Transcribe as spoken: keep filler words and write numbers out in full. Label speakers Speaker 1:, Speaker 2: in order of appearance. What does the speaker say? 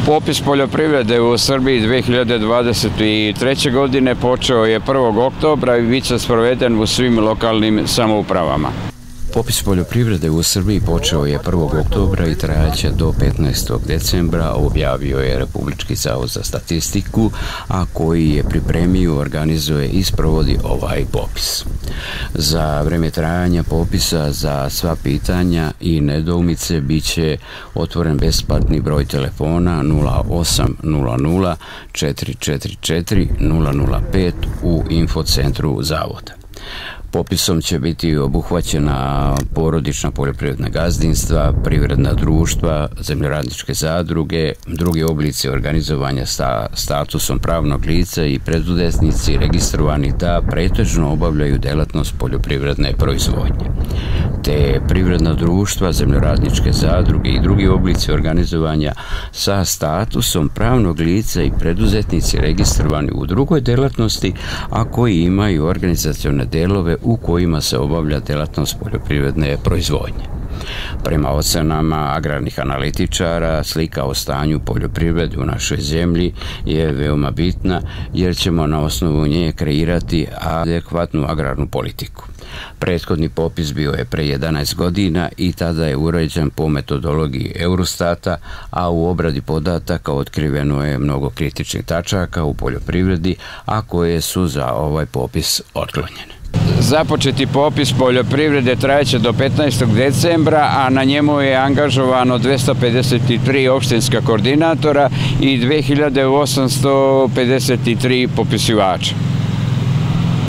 Speaker 1: Popis poljoprivrede u Srbiji dve hiljade dvadeset treće. godine počeo je prvog oktobra i bit će sproveden u svim lokalnim samoupravama.
Speaker 2: Popis poljoprivrede u Srbiji počeo je prvog oktobra i trajaće do petnaestog decembra, objavio je Republički zavod za statistiku, a koji je pripremio, organizuje i sprovodi ovaj popis. Za vreme trajanja popisa za sva pitanja i nedoumice bit će otvoren besplatni broj telefona nula osam nula nula četiri četiri četiri nula nula pet u infocentru zavoda. Popisom će biti obuhvaćena porodična poljoprivredna gazdinstva, privredna društva, zemljoradničke zadruge, drugi oblici organizovanja sa statusom pravnog lica i preduzetnici registrovani da pretežno obavljaju delatnost poljoprivredne proizvodnje. Te privredna društva, zemljoradničke zadruge i drugi oblici organizovanja sa statusom pravnog lica i preduzetnici registrovani u drugoj delatnosti, a koji imaju organizacione delove u kojima se obavlja delatnost poljoprivredne proizvodnje. Prema ocenama agrarnih analitičara, slika o stanju poljoprivrede u našoj zemlji je veoma bitna jer ćemo na osnovu nje kreirati adekvatnu agrarnu politiku. Prethodni popis bio je pre jedanaest godina i tada je urađen po metodologiji Eurostata, a u obradi podataka otkriveno je mnogo kritičnih tačaka u poljoprivredi, a koje su za ovaj popis otklonjene.
Speaker 1: Započeti popis poljoprivrede trajaće do petnaestog decembra, a na njemu je angažovano dvesta pedeset tri opštinska koordinatora i dve hiljade osamsto pedeset tri popisivača.